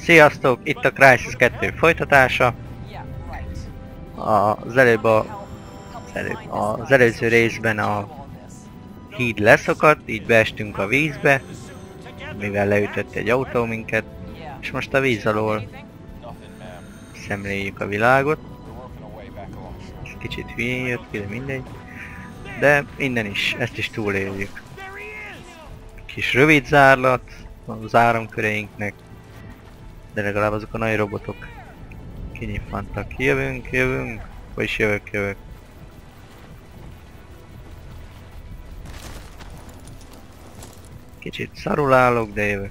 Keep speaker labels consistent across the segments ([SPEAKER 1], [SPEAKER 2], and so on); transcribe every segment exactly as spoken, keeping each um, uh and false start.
[SPEAKER 1] Sziasztok! Itt a Crysis kettő folytatása. Az előbb a, az, előbb, az előző részben a híd leszakadt, így beestünk a vízbe, mivel leütött egy autó minket, és most a víz alól szemléljük a világot. Ez kicsit hülyén jött ki, de mindegy. De innen is, ezt is túléljük. Kis rövid zárlat az áramköreinknek, de legalább azok a nagy robotok kinyitvantak. Jövünk, jövünk, vagyis jövök, jövök. Kicsit szarul állok, de jövök.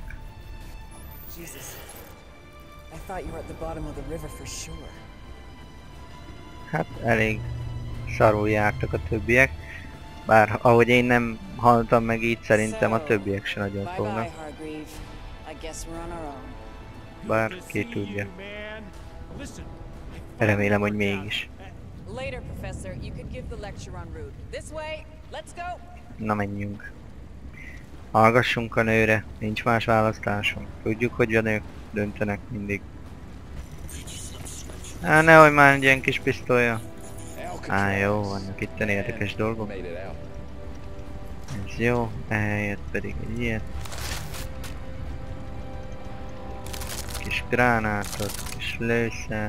[SPEAKER 1] Hát elég szarul jártak a többiek. Bár ahogy én nem haltam meg így, szerintem a többiek se nagyon fognak. Bár ki tudja. Remélem, hogy mégis. Na menjünk. Hallgassunk a nőre, nincs más választásunk. Tudjuk, hogy a nők döntenek mindig. Á, nehogy már egy ilyen kis pisztolya. Á, jó, vannak itten érdekes dolgok. Ez jó, ehelyett pedig egy ilyet. Kis gránátot, kis lőszert.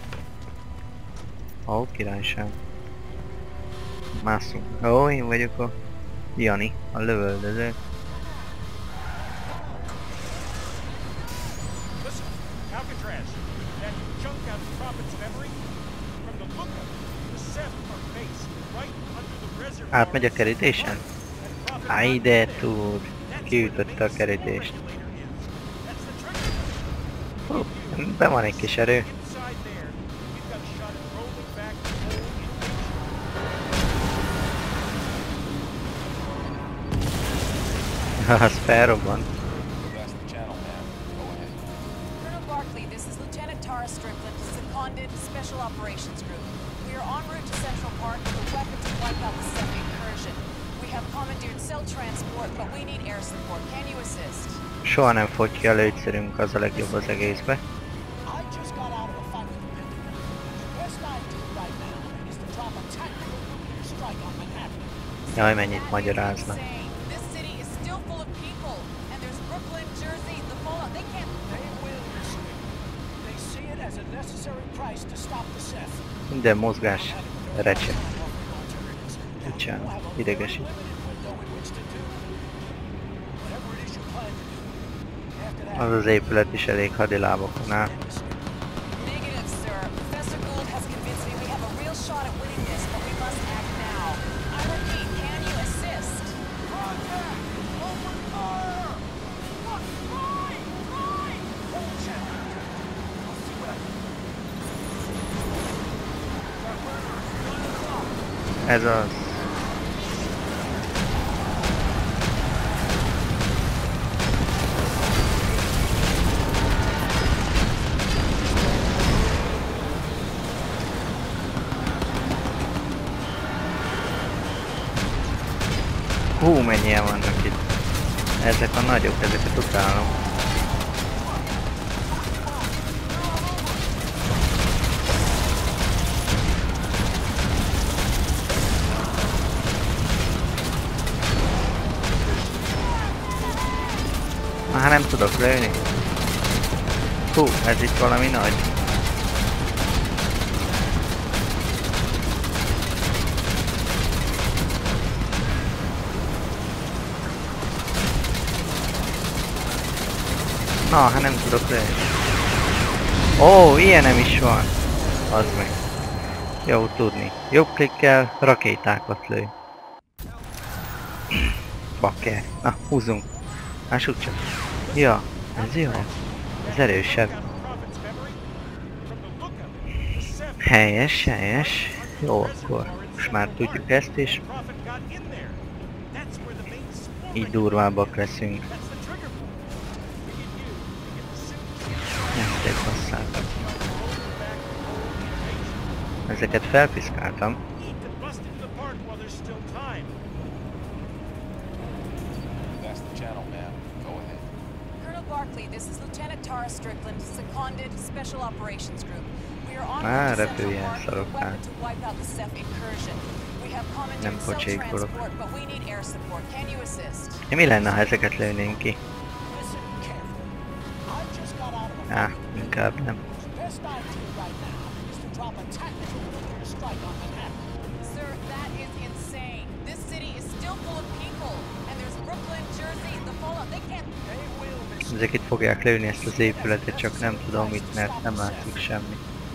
[SPEAKER 1] Ó, királyság. Mászunk. Ó, én vagyok a Jani, a lövöldöző. Átmegy a kerítésen? Á, ide tud. Kiütötte a kerítést. Hú, be van egy kis erő. Az felrobbant. Soha nem fogy ki a lőgyszerünk, az a legjobb az egészbe. Jaj, mennyit magyaráznak. Minden mozgás recse. Bocsánat, idegesít. Az az épület is elég hadilábokon áll. Ez az. Hú, mennyien vannak itt. Ezek a nagyok, ezeket utálom. Már nem tudok lőni. Hú, ez itt valami nagy. Na, hát nem tudok lőni. Ó, ilyen nem is van. Az meg. Jó tudni. Jobb klikkel rakétákat lő. Bakker. Na, húzzunk. Lássuk csak. Ja, ez jó. Ez erősebb. Helyes, helyes. Jó, akkor most már tudjuk ezt is. Így durvábbak leszünk. Ezt egy használtam. Ezeket felpiszkáltam.
[SPEAKER 2] Barkley, this is Lieutenant Tara Strickland, seconded Special Operations Group. We are on
[SPEAKER 1] Ah,
[SPEAKER 2] route to
[SPEAKER 1] repüljen
[SPEAKER 2] Central Park with a
[SPEAKER 1] szarokán.
[SPEAKER 2] weapon to wipe out the Ceph incursion. We have
[SPEAKER 1] Nem
[SPEAKER 2] commandeered cell
[SPEAKER 1] pocsékolok.
[SPEAKER 2] transport, but we need air support. Can you assist?
[SPEAKER 1] Mi lenne, ha ezeket lőnénk ki? Á, inkább nem.
[SPEAKER 2] Sir, that is insane. This city is still full of people, and there's Brooklyn, Jersey, the fallout. They can't.
[SPEAKER 1] Ezek itt fogják lőni ezt az épületet, csak nem tudom mit, mert nem látszik semmi.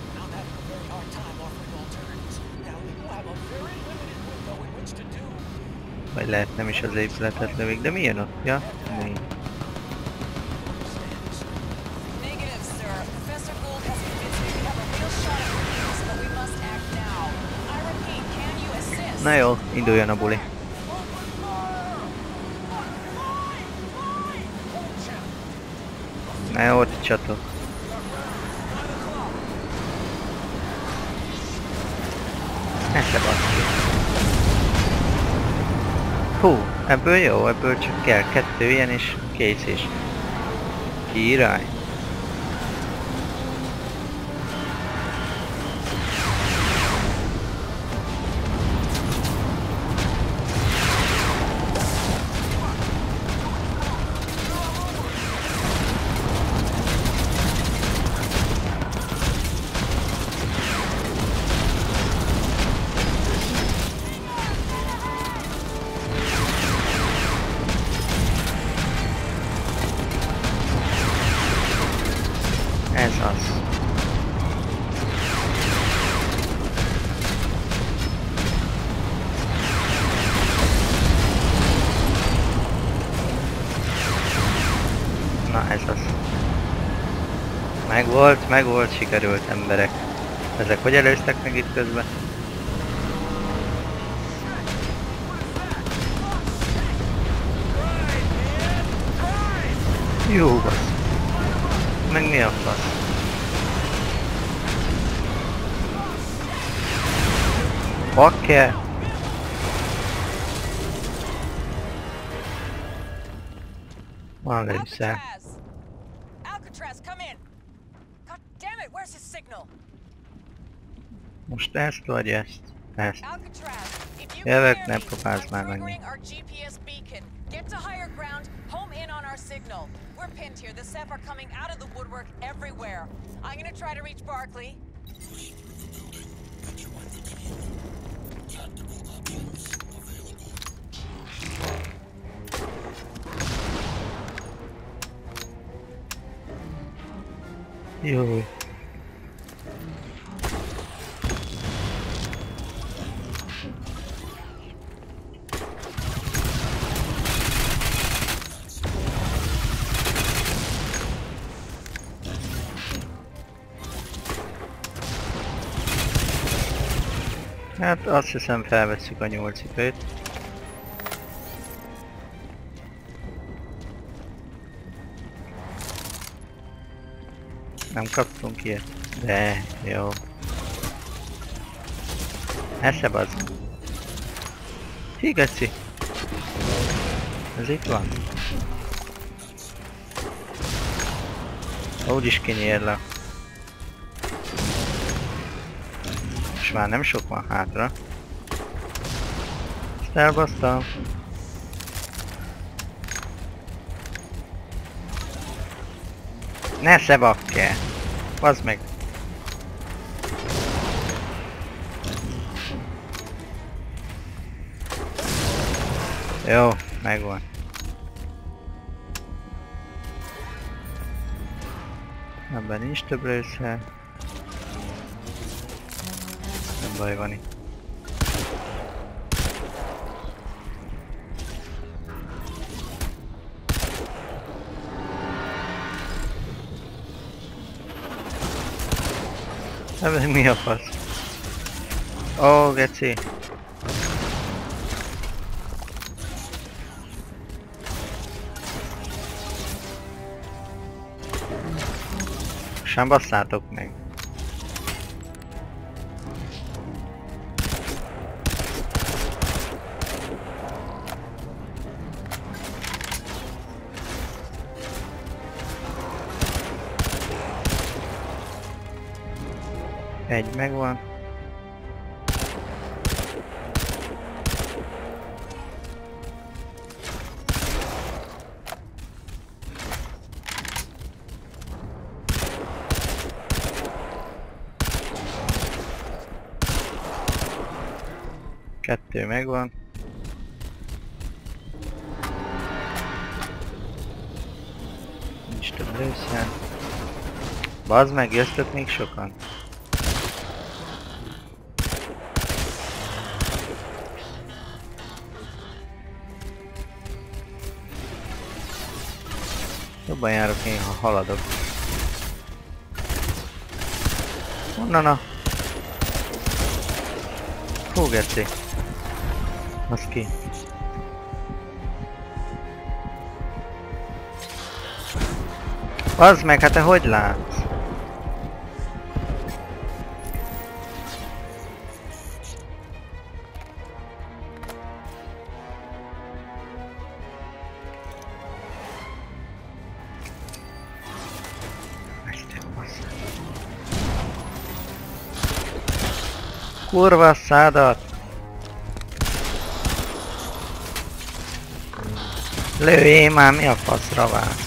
[SPEAKER 1] Vagy lehet nem is az épületet lövik, de mi jön ott? Ja? Mi?
[SPEAKER 2] Negative, sir. Professor Gould has convinced me we have a real shot at this, but we must act now. I repeat, can you assist?
[SPEAKER 1] Na jó, induljon a buli. Na jó, ott csatok. Ezt baszki. Hú, ebből jó, ebből csak kell kettő ilyen és kész is. Király. Ez az. Na ez az. Megvolt, megvolt, sikerült emberek. Ezek hogy előztek meg itt közben? Jó basz. Meg mi a fasz? Bakker! Van lőszer.
[SPEAKER 2] Alcatraz! Alcatraz, come in! God damn it, where's his signal?
[SPEAKER 1] Most ezt vagy ezt? Ezt.
[SPEAKER 2] Alcatraz, if you
[SPEAKER 1] Jövök,
[SPEAKER 2] can
[SPEAKER 1] ne
[SPEAKER 2] hear me,
[SPEAKER 1] próbálsz
[SPEAKER 2] I'm
[SPEAKER 1] már menni.
[SPEAKER 2] triggering our G P S beacon. Get to higher ground, home in on our signal. We're pinned here. The Ceph are coming out of the woodwork everywhere. I'm gonna try to reach Barkley.
[SPEAKER 1] Jó. Hát azt hiszem felvesszük a nyolc időt. Nem kaptunk ilyet? De jó. Esze bazd. Higaci. Ez itt van. Úgyis kinyírlak. Most már nem sok van hátra. Ezt elbasztam. Ne szebakke! Bazd meg! Jó, megvan. Ebben nincs több lőszer. Nem baj van itt. Ebben mi a fasz? Ó, geci! Sem basszátok meg! Egy megvan. Kettő megvan. Nincs több lőszer. Bazd meg, jöztök még sokan? Jobban járok én, ha haladok. Honnan a... Hú, geci. Az ki. Az meg, hát te hogy látsz? Kurva szádat! Lőjél már, mi a faszra válsz?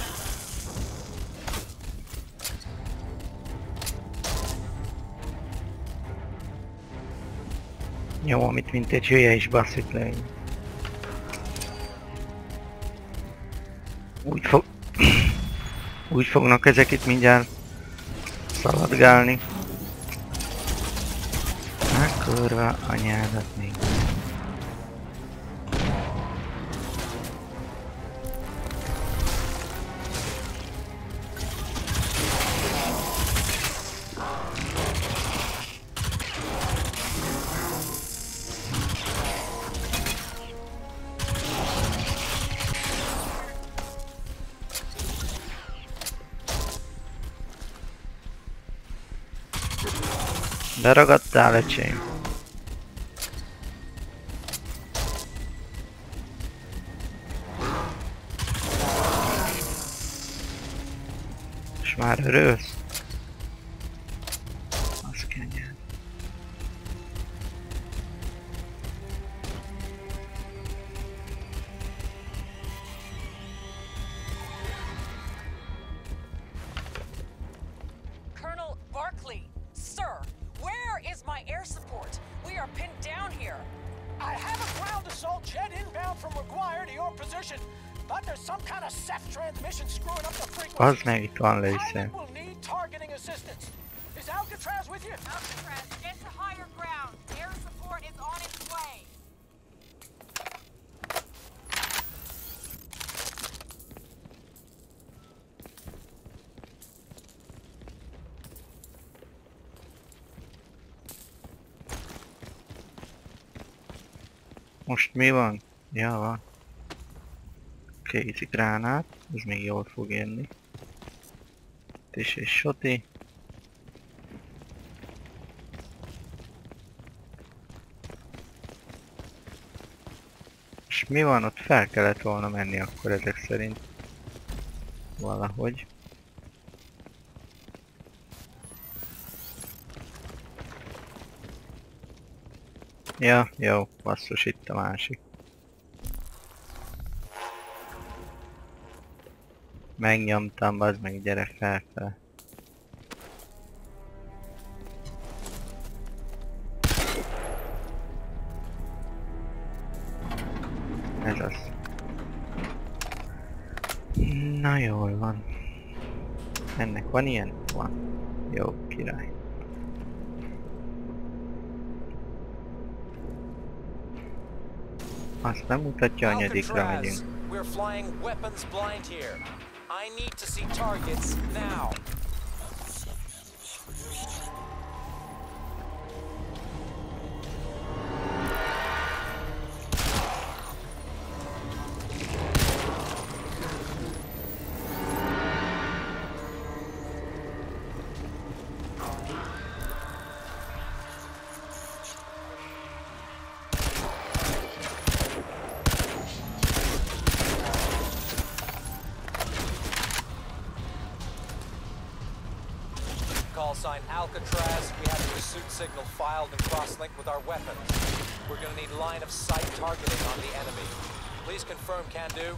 [SPEAKER 1] Jó, amit mint egy hülye is basszik lőj. Úgy fog... Úgy fognak ezek itt mindjárt szaladgálni. Hát kurva anyádat még. Leragadtál, öcsém? És már örülsz? Az kenyed.
[SPEAKER 2] Colonel Barkley, sir, where is my air support? We are pinned down here.
[SPEAKER 3] I have a ground assault jet inbound from McGuire to your position, but there's some kind of S E F transmission screwing up the frequency.
[SPEAKER 1] Az meg itt van lőszer.
[SPEAKER 3] Pilot will need targeting assistance. Is Alcatraz with you?
[SPEAKER 2] Alcatraz, get to higher ground. Air support is on its way.
[SPEAKER 1] Most mi van? Ja, van. Kézi gránát, ez még jól fog érni. Tis és soti. És mi van? Ott fel kellett volna menni akkor ezek szerint. Valahogy. Ja, jó, basszus, itt a másik. Megnyomtam, bazd meg, gyere felfele. Ez az. Na jól van. Ennek van ilyen? Van. Jó, király. Azt nem mutatja, a nyedikra megyünk.
[SPEAKER 3] We're flying weapons blind here. I need to see targets now.
[SPEAKER 4] Call sign Alcatraz. We have a pursuit signal filed and cross-linked with our weapons. We're gonna need line of sight targeting on the enemy. Please confirm, can do.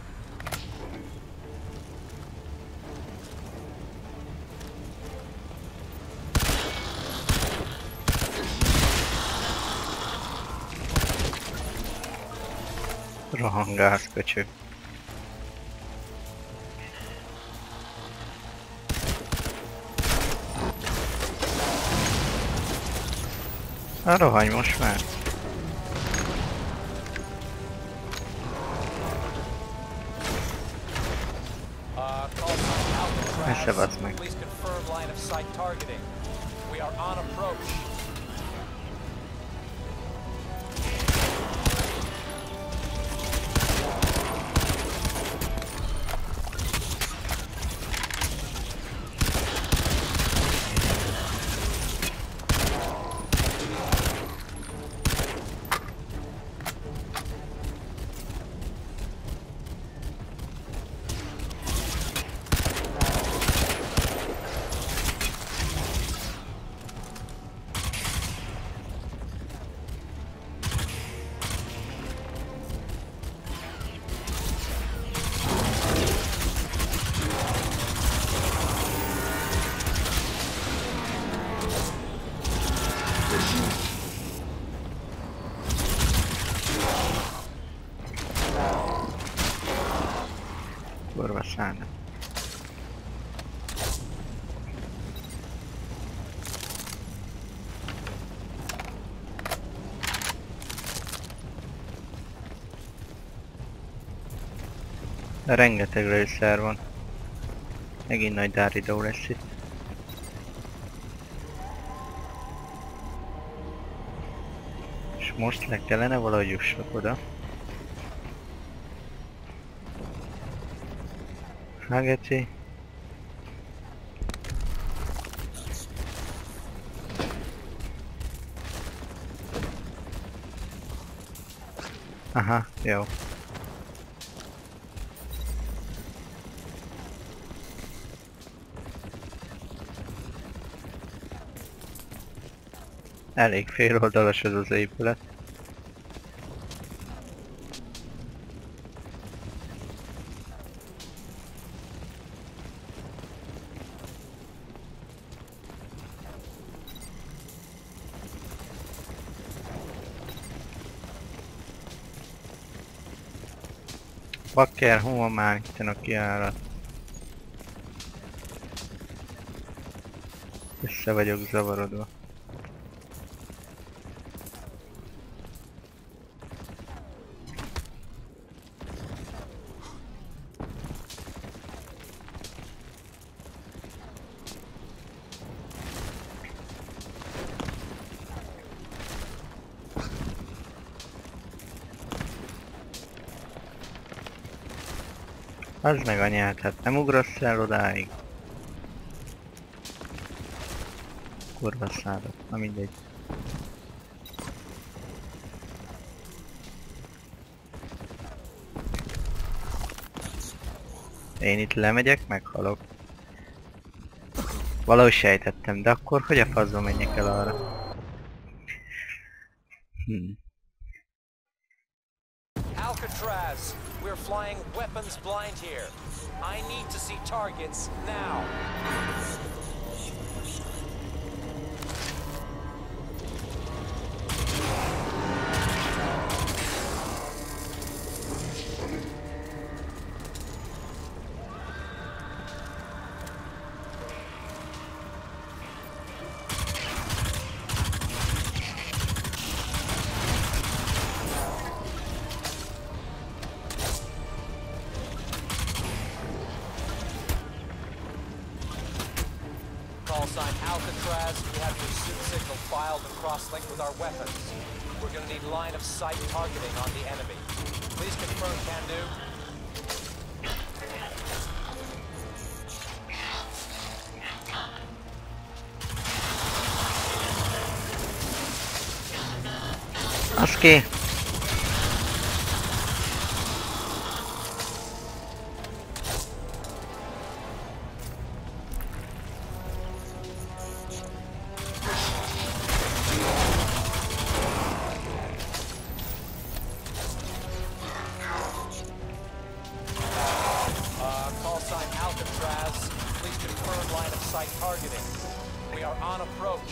[SPEAKER 1] Rohangálsz, köcsög. Na rohanj most már!
[SPEAKER 4] Uh, call sign
[SPEAKER 1] Messze
[SPEAKER 4] Alcatraz.
[SPEAKER 1] vadsz meg.
[SPEAKER 4] Please confirm line of sight targeting. We are on approach.
[SPEAKER 1] Kurva szállna. De rengeteg lőszer van. Megint nagy dáridó lesz itt. És most le kellene valahogy jussak oda. Hageci. Aha, jó. Elég féloldalas ez az épület. Bakker, hol van már itten a kijárat? Össze vagyok zavarodva. Az meg anyát, hát nem ugrasz el odáig. Kurva szállott, na mindegy. Én itt lemegyek, meghalok. Valahogy sejtettem, de akkor hogy a faszba menjek el arra? Hm.
[SPEAKER 4] Alcatraz, we're flying weapons blind here. I need to see targets now. Call sign Alcatraz. We have pursuit signal filed and cross-linked with our weapons. We're gonna need line of sight targeting on the enemy. Please confirm, can do.
[SPEAKER 1] Az ki?
[SPEAKER 4] line of sight targeting. We are on approach.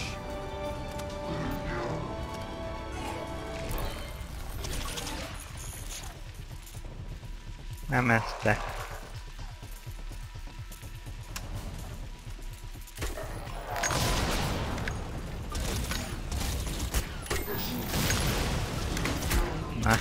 [SPEAKER 1] Nem ezt te. Na.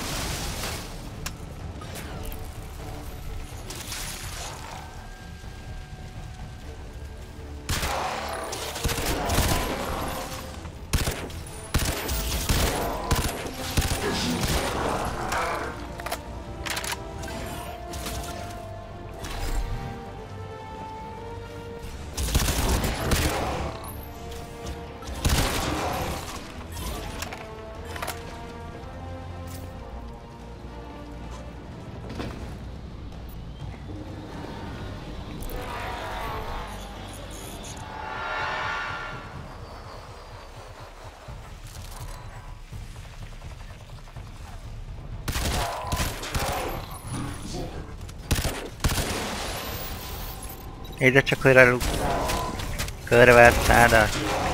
[SPEAKER 1] Ide csak olyan körvert szádat.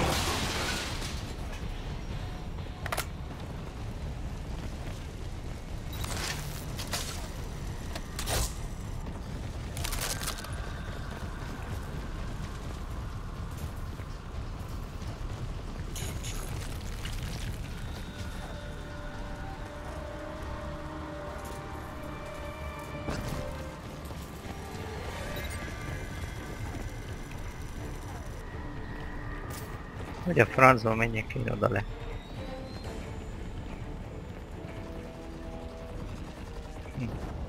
[SPEAKER 1] Hogy a francba menjek én oda le. Hm.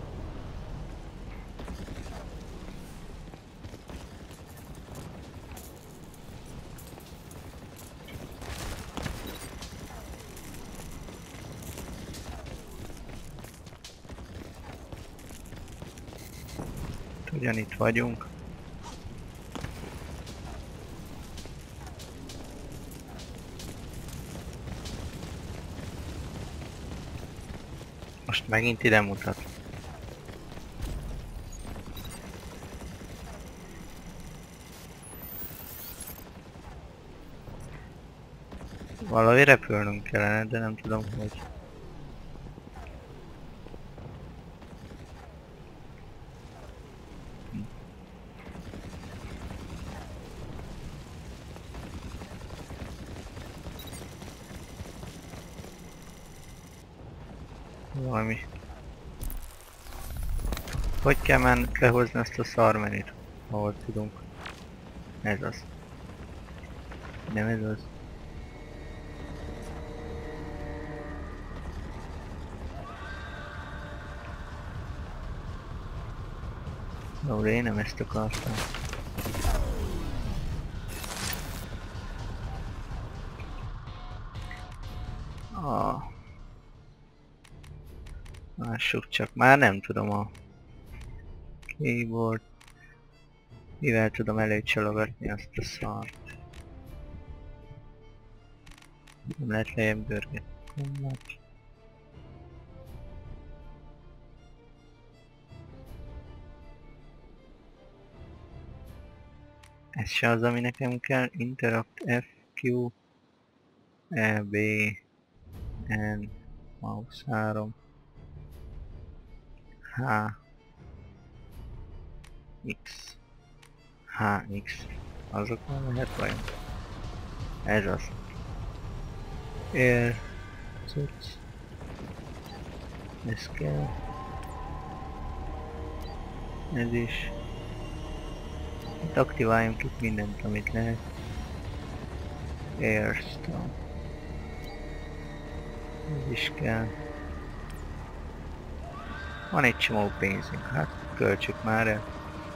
[SPEAKER 1] Ugyanitt vagyunk. Most megint ide mutat. Valahogy repülnünk kellene, de nem tudom hogy. Valami. Hogy kell men lehozni ezt a szarmenit, ahol tudunk? Ez az. Nem ez az. Jó, de én nem ezt akartam. Ah. Lássuk csak, már nem tudom a keyboard. Mivel tudom előcsalogatni azt a szart. Nem lehet lejjebb görgetni. Ez se az, ami nekem kell. Interact F, Q, E, B, N, mouse három, H, X, H, X. Azokon lehet vajon? Ez az. Air, cucc. Ez kell. Ez is. Itt aktiváljunk itt mindent, amit lehet. Airstone. Ez is kell. Van egy csomó pénzünk, hát költsük már el.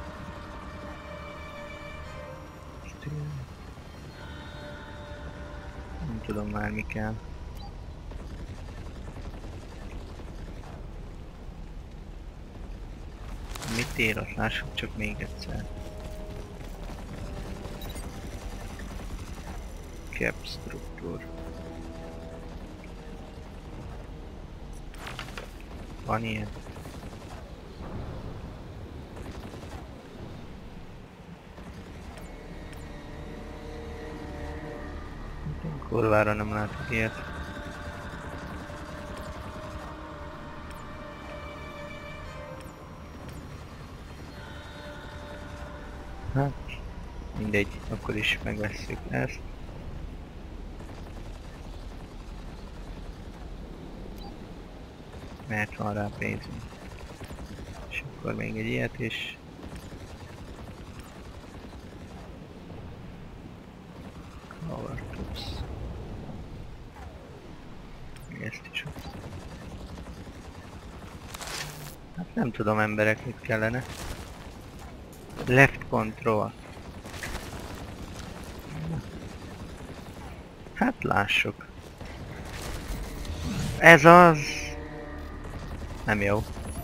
[SPEAKER 1] Nem tudom már mi kell. Mit ér, azt lássuk csak még egyszer. Cap structure. Van ilyen. Kurvára nem látok ilyet. Hát, mindegy, akkor is megvesszük ezt. Mert van rá pénzünk. És akkor még egy ilyet is. Power tools. Ezt is ott. Hát nem tudom emberek, mit kellene. Left control. Hát lássuk. Ez az. Nem jó.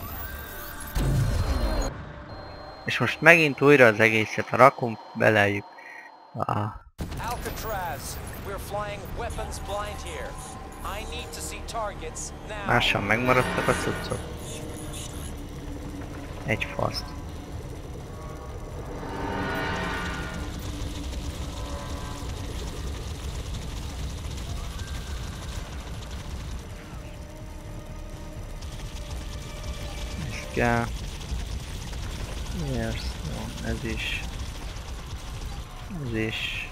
[SPEAKER 1] És most megint újra az egészet rakunk, belejük. Ah.
[SPEAKER 4] Alcatraz, we're flying weapons blind here. I need to see targets now.
[SPEAKER 1] Másan megmaradtak a cuccok. Egy faszt. Ez kell. Yes, no, ez is. Ez is.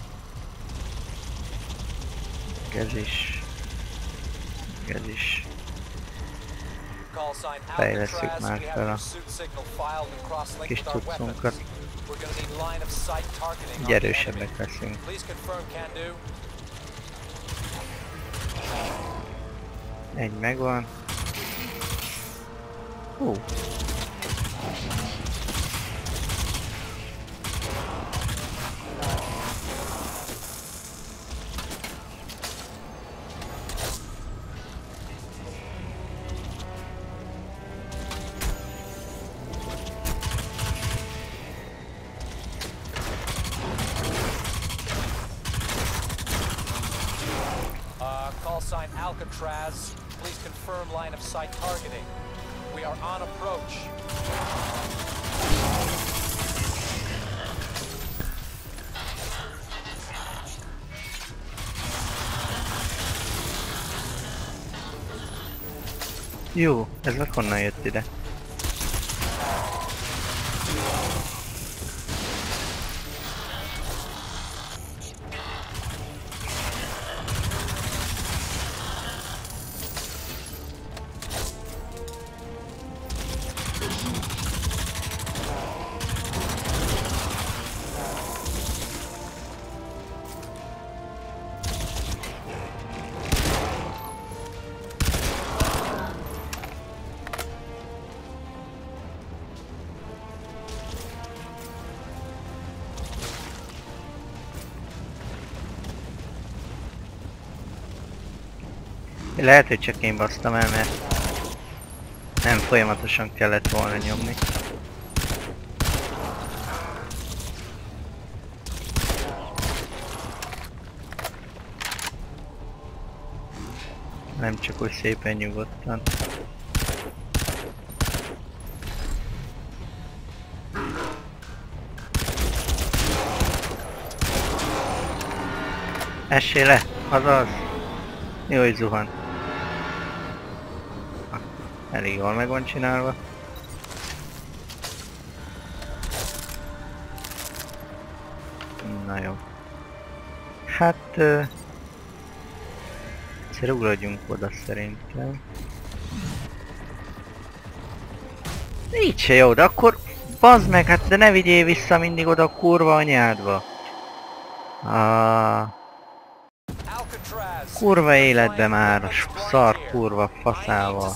[SPEAKER 1] Ez is. Ez is. Fejlesszük már fel a kis cuccunkat. Így erősebbek leszünk. Egy megvan. Hú.
[SPEAKER 4] Sign Alcatraz, please confirm line of sight targeting. We are on approach.
[SPEAKER 1] Jó, ez meg honnan jött ide? Lehet, hogy csak én basztam el, mert nem folyamatosan kellett volna nyomni. Nem csak úgy szépen nyugodtan. Essél le! Azaz! Jó, hogy zuhan. Elég jól meg van csinálva. Na jó. Hát... Uh, egyszer ugradjunk oda szerintem. Így se jó, de akkor... Bazd meg, hát de ne vigyél vissza mindig oda a kurva anyádba. Ah. Kurva életbe már, szar kurva faszával.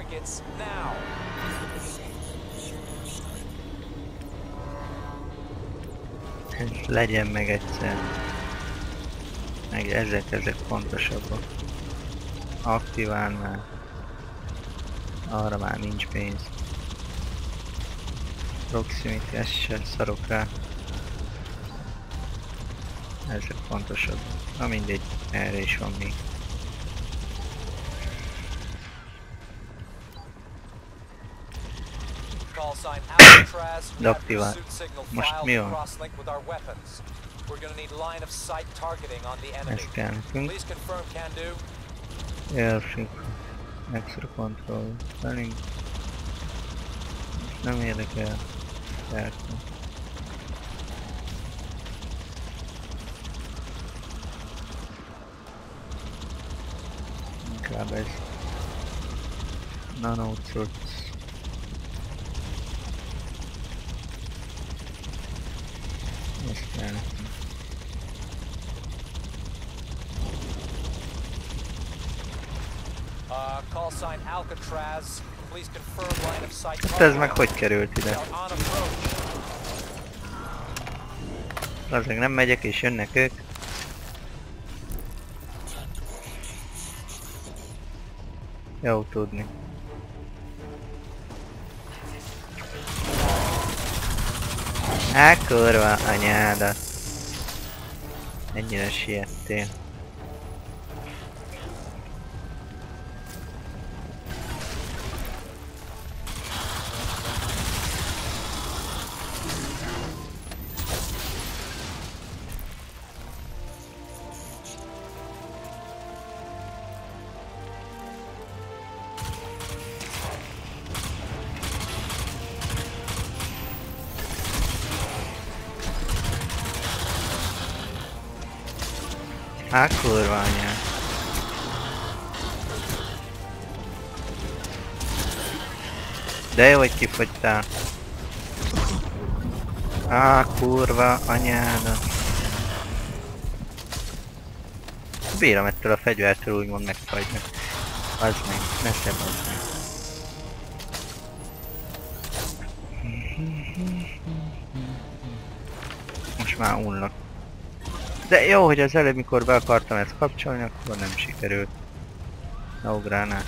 [SPEAKER 1] Ez legyen meg egyszer. Meg ezek, ezek fontosabbak. Aktivál már. Arra már nincs pénz. Proximity, ezt sem szarok rá. Ezek fontosabbak. Na mindegy, erre is van még. De aktivál. Most mi van?
[SPEAKER 4] We're gonna need line of sight targeting on the enemy.
[SPEAKER 1] Ez kell nekünk.
[SPEAKER 4] Please confirm can do.
[SPEAKER 1] Airship. Extra control. Velünk. Nem érdekel. Persze. Inkább ez. Nano cucc. Ez kell nekünk.
[SPEAKER 4] Uh, call sign Alcatraz. Please confirm line of sight.
[SPEAKER 1] Hát ez meg hogy került ide?
[SPEAKER 4] On approach.
[SPEAKER 1] Azért nem megyek és jönnek ők. Jó tudni. Á, kurva anyádat. Ennyire siettél. Á, kurva anyád. De jó, hogy kifogytál. Á, kurva anyádat. Bírom ettől a fegyvertől úgymond megfagyni. Az meg, ne szebb az meg. Most már unlak. De jó, hogy az előbb, mikor be akartam ezt kapcsolni, akkor nem sikerült. No gránát.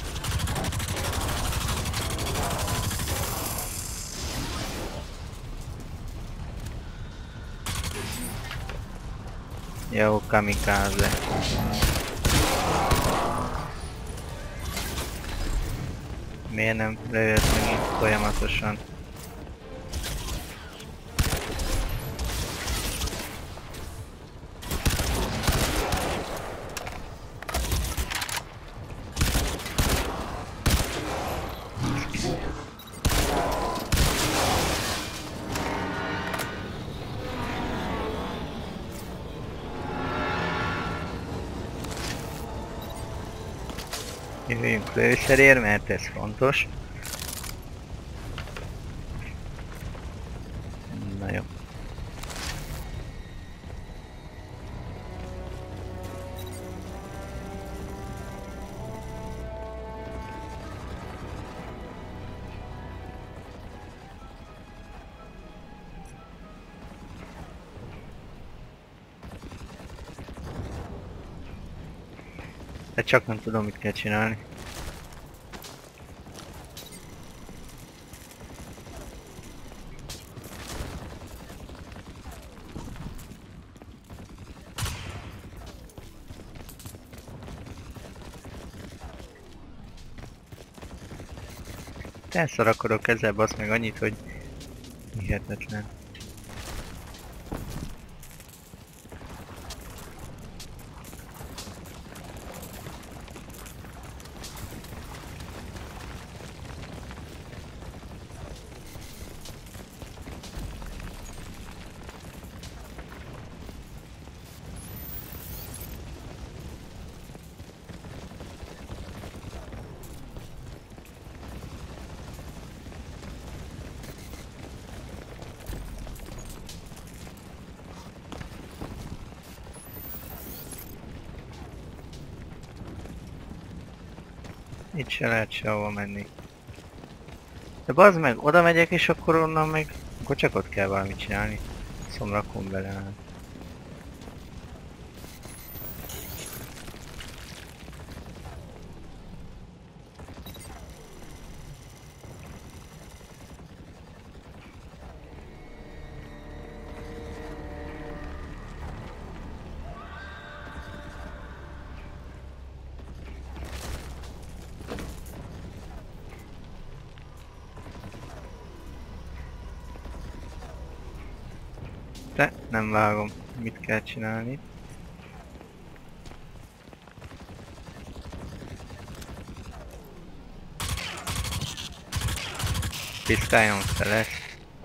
[SPEAKER 1] Jó, kamikaze. Miért nem lőtt meg itt folyamatosan? Jöjjünk lőszerért, mert ez fontos. Na jó. De csak nem tudom, mit kell csinálni. Elszarakodok ezzel, basz meg annyit, hogy hihetetlen. Itt se lehet sehova menni. De bazd meg, oda megyek és akkor onnan meg... Akkor csak ott kell valamit csinálni. Szomrakon bele. De nem vágom. Mit kell csinálni? Piszkáljon fel ezt.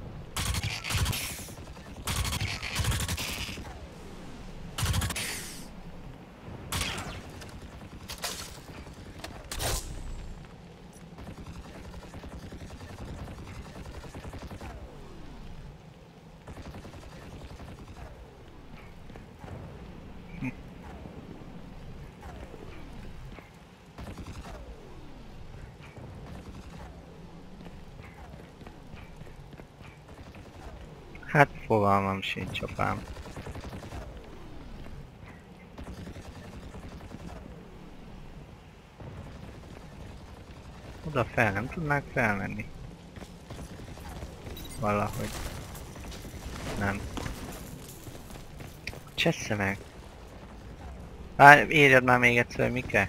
[SPEAKER 1] Hát fogalmam sincs, apám. Oda fel nem tudnák felmenni. Valahogy. Nem. Csessze meg. Várj, írjad már még egyszer, hogy mi kell.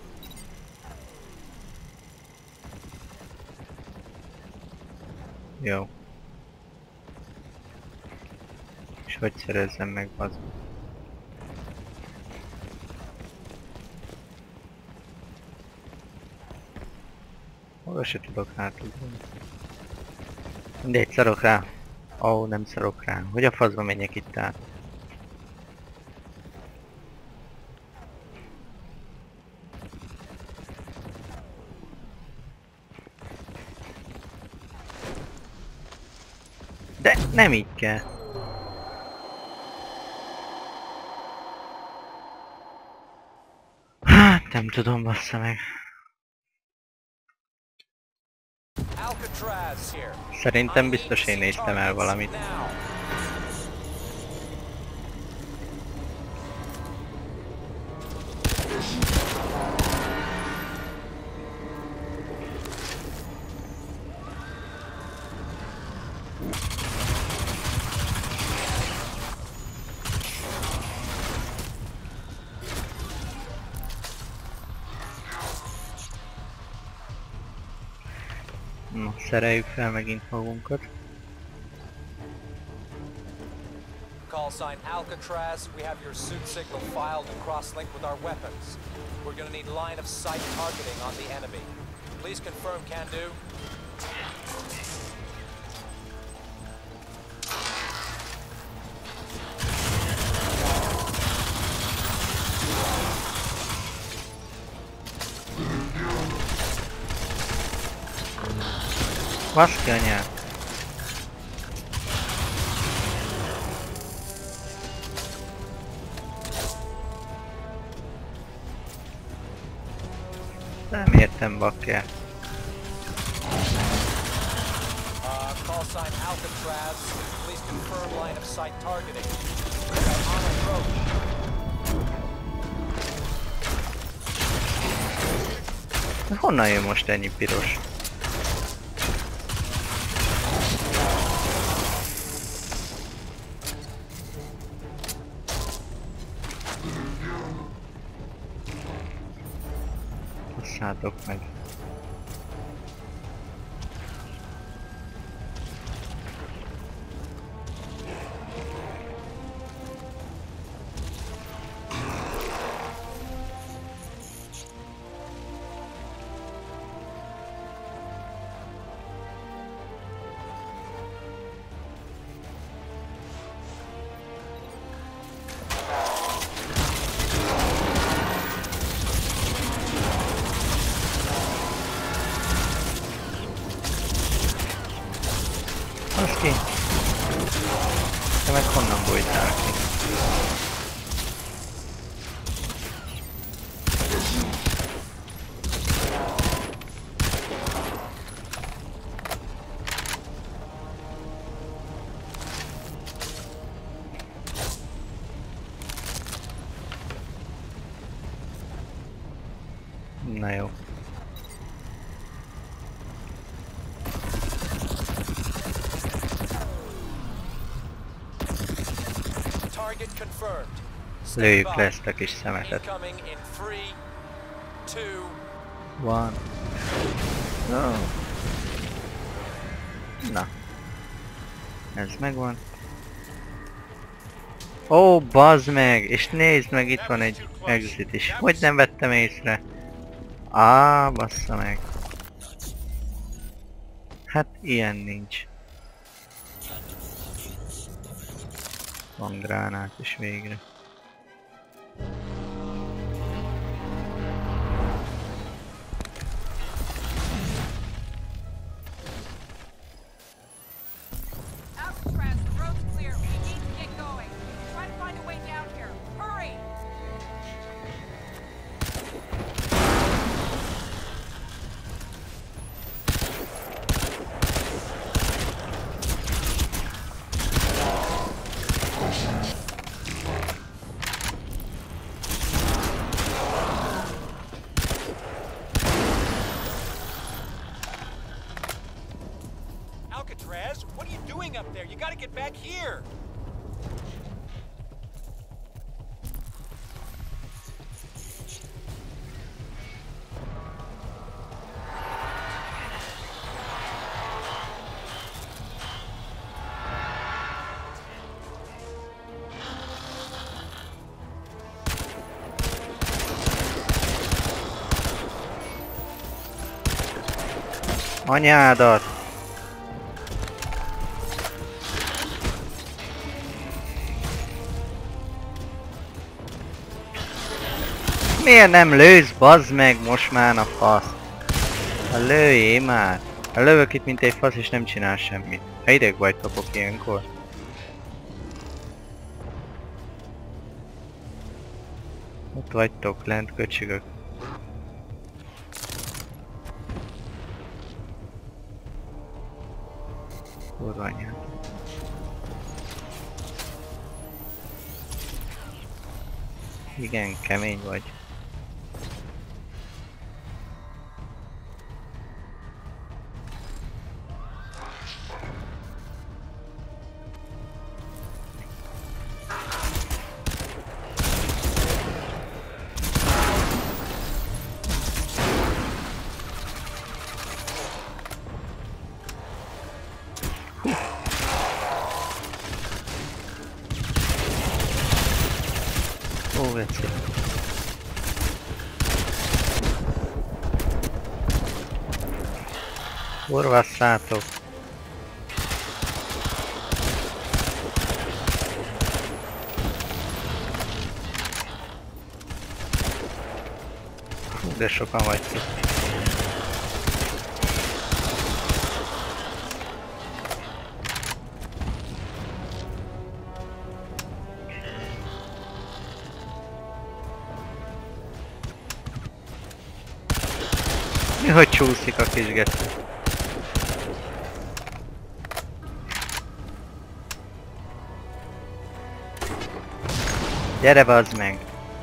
[SPEAKER 1] Jó. És hogy szerezzem meg az? Hol se tudok hátulni. Mindegy, szarok rá. Ó, oh, nem szarok rá. Hogy a faszba menjek itt át? De nem így kell. Hát nem tudom, bassza meg.
[SPEAKER 4] Alcatraz here.
[SPEAKER 1] Szerintem biztos én néztem el valamit. Na, szereljük fel megint magunkat.
[SPEAKER 4] Call sign Alcatraz, we have your suit signal filed and cross-linked with our weapons. We're gonna need line of sight targeting on the enemy. Please confirm, can do.
[SPEAKER 1] Baszki anyát! Nem értem, bakker.
[SPEAKER 4] Uh, call sign Alcatraz, please confirm line of sight targeting. On approach.
[SPEAKER 1] Honnan jön most ennyi piros? Basszátok meg. Az ki? Te meg honnan bújtál ki? Na jó.
[SPEAKER 4] Target confirmed.
[SPEAKER 1] Lőjük le ezt a kis szemetet.
[SPEAKER 4] Incoming in three, two,
[SPEAKER 1] Van. No. Na. Ez megvan. Ó, bazd meg! És nézd meg, itt van egy exit is. Hogy nem vettem észre? Á, bassza meg. Hát ilyen nincs. Van gránát is végre.
[SPEAKER 2] Alcatraz, the road's clear. We need to get going. Try to find a way down here. Hurry!
[SPEAKER 3] Alcatraz, what are you doing up there? You gotta get back here!
[SPEAKER 1] Anyádat! Miért nem lősz, bazd meg most már a fasz? Ha lőjé már! Ha lövök itt mint egy fasz és nem csinál semmit. Ha idegbajt kapok ilyenkor. Ott vagytok, lent köcsögök. Kurva anyád. Igen, kemény vagy. Ó, veci. Orvasszátok. Hú, de sokan vagytok. Mi, hogy csúszik a kis geci? Gyere, bazd meg!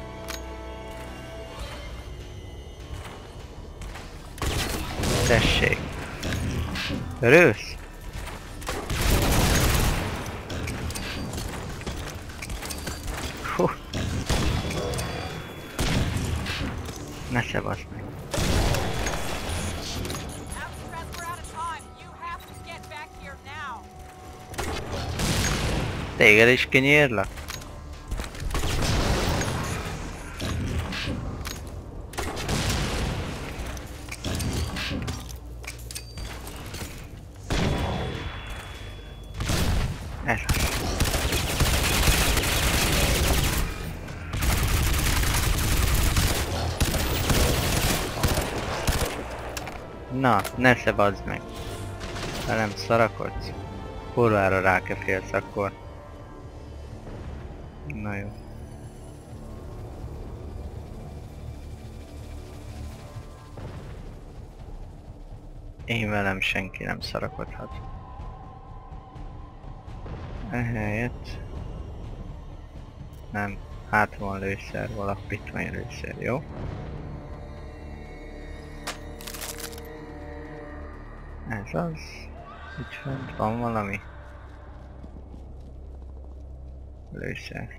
[SPEAKER 1] Tessék! Örülsz? Hú! Ne se bazd meg! Téged is kinyírlak? Ez az. Na, ne se bazd meg. Ha nem szarakodsz, kurvára rá kell félsz akkor. Na jó. Én velem senki nem szarakodhat. Ehelyett... Nem, hát van lőszer, valahol itt van lőszer, jó? Ez az. Itt fent van valami. Lőszer.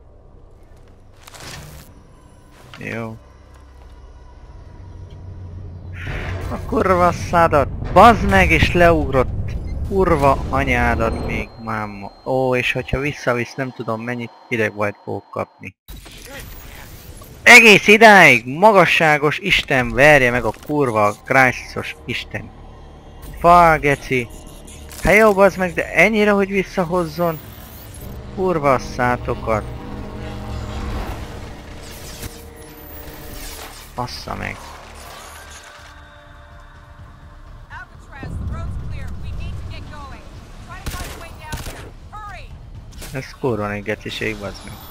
[SPEAKER 1] Jó. A kurva szádat, bazd meg és leugrott. Kurva anyádat még. Máma. Ó, és hogyha visszavisz, nem tudom mennyit idegvajt fogok kapni. Egész idáig! Magasságos Isten verje meg a kurva Christos Isten. Fá, geci. Hát jó, bazd meg, de ennyire, hogy visszahozzon? Kurva asszátokat. Bassza meg.
[SPEAKER 2] Alcatraz, the road's clear. We need to get going. Try to find a way down here. Hurry!
[SPEAKER 1] Ez kurva egy geciség, bazd meg.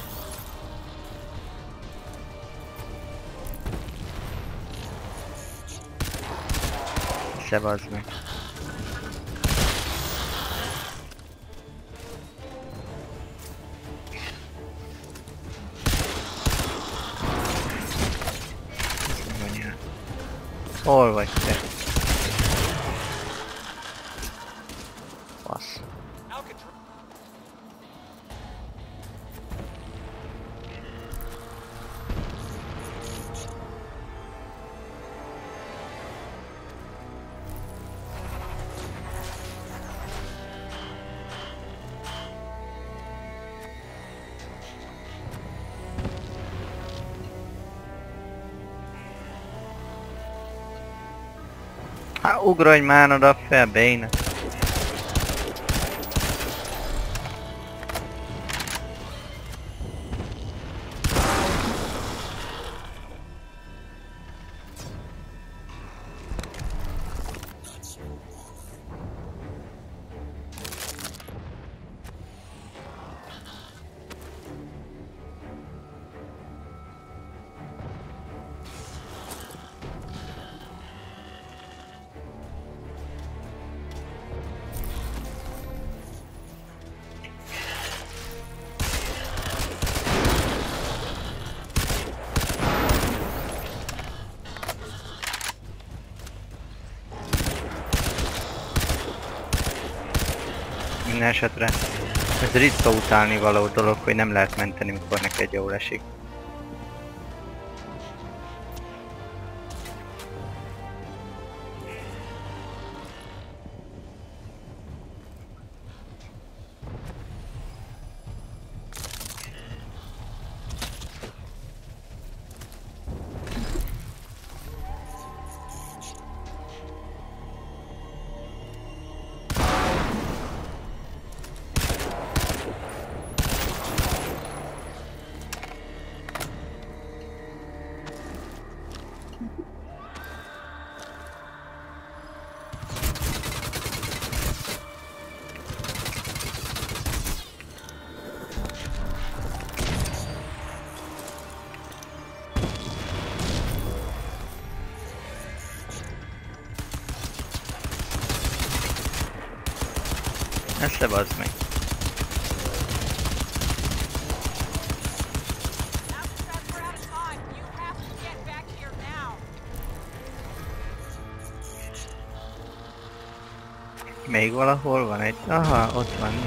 [SPEAKER 1] Se bazd meg. Hol vagy te? Fasz. Hát ugrodj már oda fel, Bane. Minden esetre ez ritka utálni való dolog, hogy nem lehet menteni, mikor neked jól esik. Ezt le bazd meg.
[SPEAKER 2] Alcatraz, we're out of time. You have to get back here now.
[SPEAKER 1] Még valahol van egy... Aha, ott van.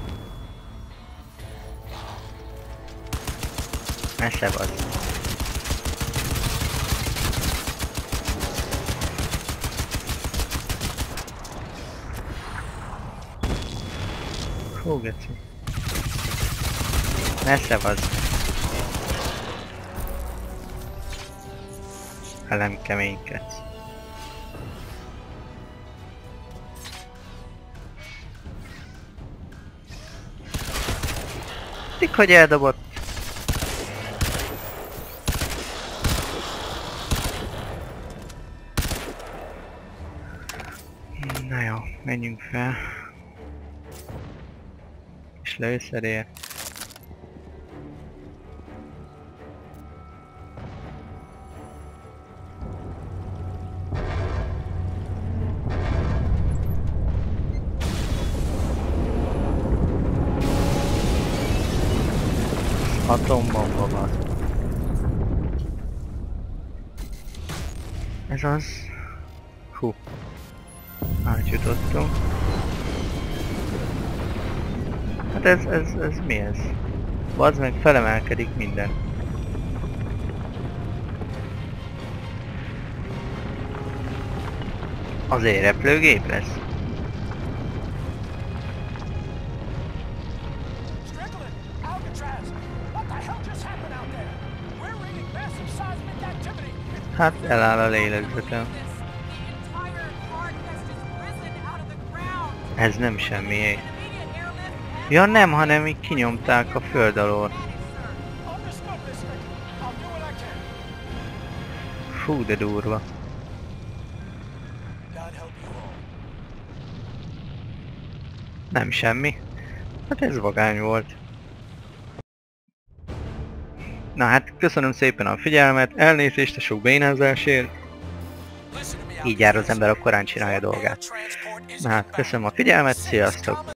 [SPEAKER 1] Ezt le bazd meg. Hú, geci. Ne szevazd. Velem keménykedsz. Tik, hogy eldobott. Na jó, menjünk fel. És lőszerél. Atombomba van. Ez az... Hú. Átjutottunk. Hát ez, ez, ez mi ez? Bazd meg, felemelkedik minden. Azért repülőgép lesz? Hát eláll a lélegzetem. Ez nem semmi. Ja nem, hanem így kinyomták a föld alól. Fú, de durva. Nem semmi. Hát ez vagány volt. Na hát köszönöm szépen a figyelmet, elnézést a sok bénázásért. Így jár az ember, akkor korán csinálja a dolgát. Na hát köszönöm a figyelmet, sziasztok!